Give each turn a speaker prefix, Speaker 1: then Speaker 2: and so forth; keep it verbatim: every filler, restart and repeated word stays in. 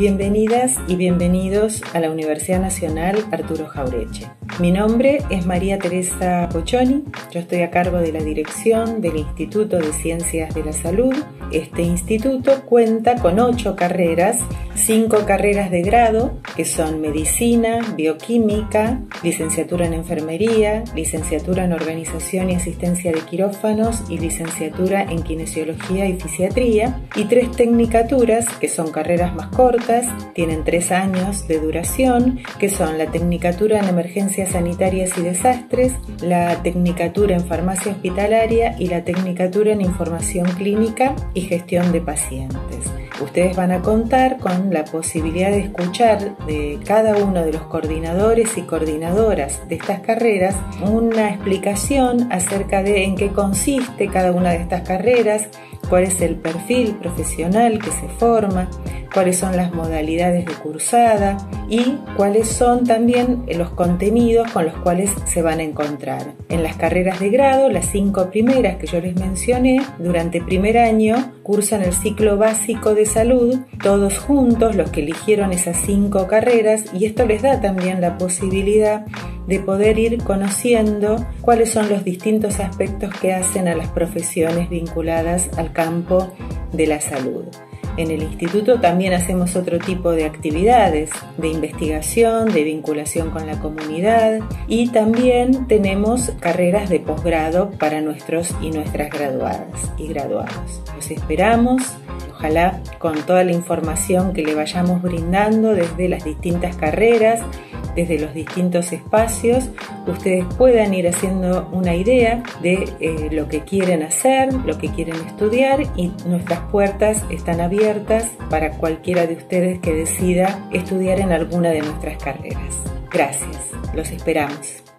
Speaker 1: Bienvenidas y bienvenidos a la Universidad Nacional Arturo Jauretche. Mi nombre es María Teresa Pochoni, yo estoy a cargo de la dirección del Instituto de Ciencias de la Salud. Este instituto cuenta con ocho carreras, cinco carreras de grado, que son Medicina, Bioquímica, Licenciatura en Enfermería, Licenciatura en Organización y Asistencia de Quirófanos y Licenciatura en Kinesiología y Fisiatría, y tres tecnicaturas, que son carreras más cortas, tienen tres años de duración, que son la Tecnicatura en Emergencias Sanitarias y Desastres, la Tecnicatura en Farmacia Hospitalaria y la Tecnicatura en Información Clínica y Gestión de Pacientes. Ustedes van a contar con la posibilidad de escuchar de cada uno de los coordinadores y coordinadoras de estas carreras una explicación acerca de en qué consiste cada una de estas carreras, cuál es el perfil profesional que se forma, cuáles son las modalidades de cursada y cuáles son también los contenidos con los cuales se van a encontrar. En las carreras de grado, las cinco primeras que yo les mencioné, durante primer año cursan el ciclo básico de salud, todos juntos los que eligieron esas cinco carreras, y esto les da también la posibilidad de poder ir conociendo cuáles son los distintos aspectos que hacen a las profesiones vinculadas al campo de la salud. En el instituto también hacemos otro tipo de actividades de investigación, de vinculación con la comunidad, y también tenemos carreras de posgrado para nuestros y nuestras graduadas y graduados. Los esperamos. Ojalá con toda la información que le vayamos brindando desde las distintas carreras, desde los distintos espacios, ustedes puedan ir haciendo una idea de eh, lo que quieren hacer, lo que quieren estudiar, y nuestras puertas están abiertas para cualquiera de ustedes que decida estudiar en alguna de nuestras carreras. Gracias, los esperamos.